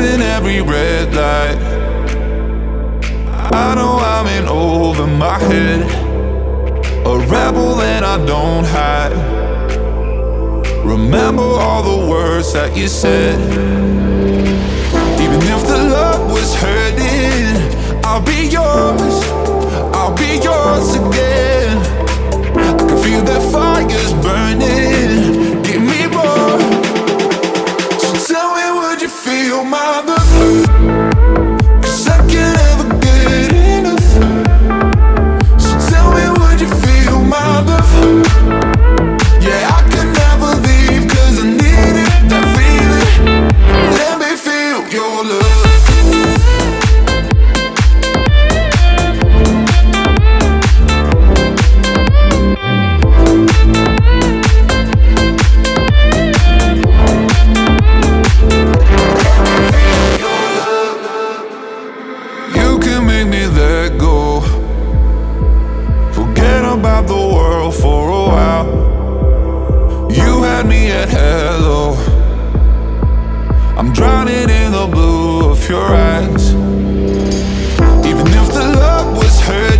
passing every red light. I know I'm in over my head, a rebel and I don't hide. Remember all the words that you said. Even if the love was hurting, I'll be yours, I'll be yours again. I can feel that fire's burning, give me more. So tell me, would you feel my love? 'Cause I can't ever get enough. So tell me, would you feel my love? Yeah, I can never leave 'cause I need it, that feeling. Let me feel your love. Let go, forget about the world for a while. You had me at hello, I'm drowning in the blue of your eyes. Even if the love was hurt,